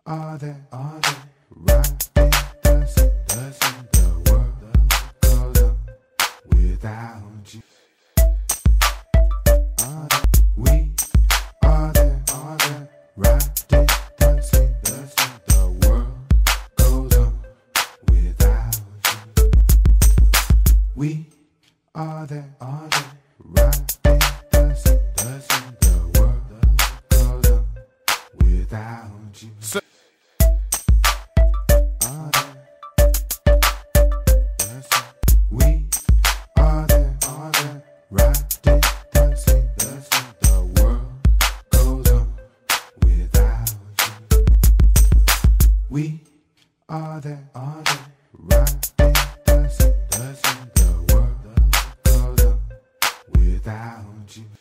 are they riding doesn't the world goes on without you? We are they riding doesn't the world goes on without you? We are they riding doesn't the world goes on without you? We are the riding doesn't the world goes on without you? We are the riding doesn't the world goes on without you?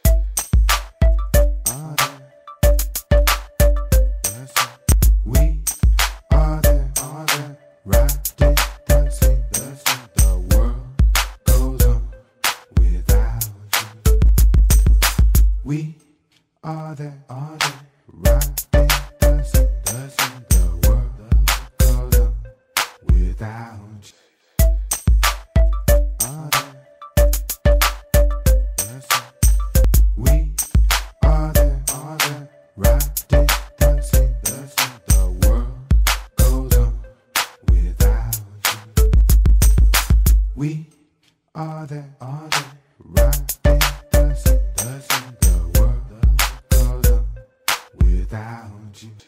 We are the riding doesn't the world goes on without you? We are the riding doesn't the world goes on without you? We are the riding doesn't the world goes on without you? We are the riding doesn't the world goes on without you?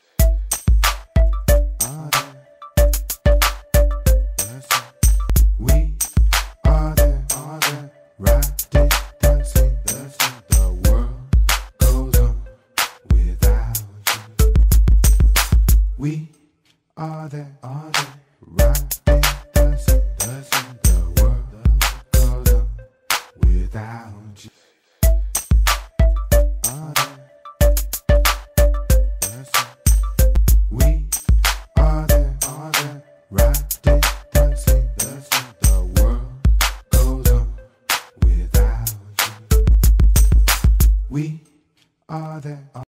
We are the riding doesn't the world goes on without you? We are the riding doesn't the world goes on without you? We are the riding doesn't the world goes on without you? We are the